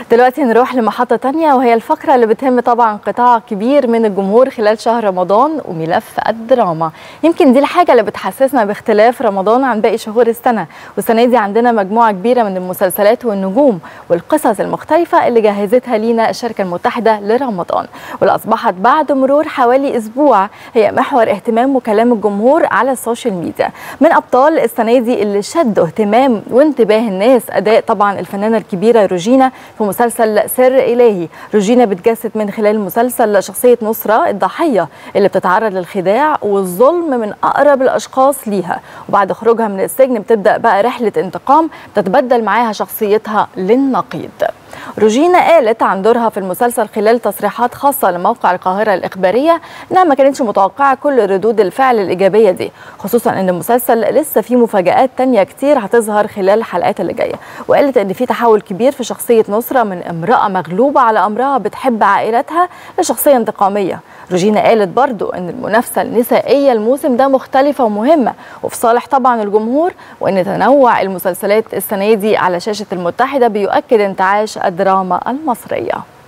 دلوقتي نروح لمحطة تانية، وهي الفقرة اللي بتهم طبعا قطاع كبير من الجمهور خلال شهر رمضان، وملف الدراما. يمكن دي الحاجة اللي بتحسسنا باختلاف رمضان عن باقي شهور السنة، والسنة دي عندنا مجموعة كبيرة من المسلسلات والنجوم والقصص المختلفة اللي جهزتها لينا الشركة المتحدة لرمضان، واللي أصبحت بعد مرور حوالي أسبوع هي محور اهتمام وكلام الجمهور على السوشيال ميديا. من أبطال السنة دي اللي شدوا اهتمام وانتباه الناس أداء طبعا الفنانة الكبيرة روجينا في مسلسل سر إلهي. روجينا بتجسد من خلال المسلسل شخصية نصرة الضحية اللي بتتعرض للخداع والظلم من أقرب الأشخاص ليها، وبعد خروجها من السجن بتبدأ بقى رحلة انتقام تتبدل معاها شخصيتها للنقيض. روجينا قالت عن دورها في المسلسل خلال تصريحات خاصة لموقع القاهرة الإخبارية إنها ما كانتش متوقعة كل ردود الفعل الإيجابية دي، خصوصا إن المسلسل لسه فيه مفاجآت تانية كتير هتظهر خلال الحلقات اللي جاية. وقالت إن في تحول كبير في شخصية نصرة من امرأة مغلوبة على أمرها بتحب عائلتها لشخصية انتقامية. روجينا قالت برضو إن المنافسة النسائية الموسم ده مختلفة ومهمة وفي صالح طبعا الجمهور، وإن تنوع المسلسلات السنة دي على شاشة المتحدة بيؤكد انتعاش الدراما المصرية.